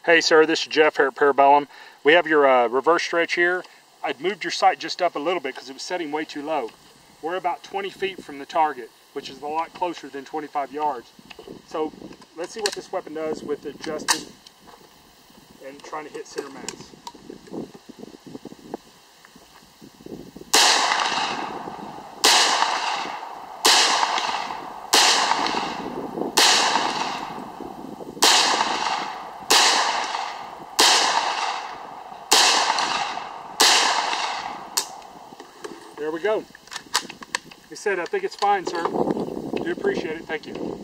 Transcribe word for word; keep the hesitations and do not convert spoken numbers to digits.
Hey sir, this is Jeff here at Parabellum. We have your uh, reverse stretch here. I'd moved your sight just up a little bit because it was setting way too low. We're about twenty feet from the target, which is a lot closer than twenty-five yards. So let's see what this weapon does with adjusted and trying to hit center mass. There we go. Like I said, I think it's fine, sir. Do appreciate it. Thank you.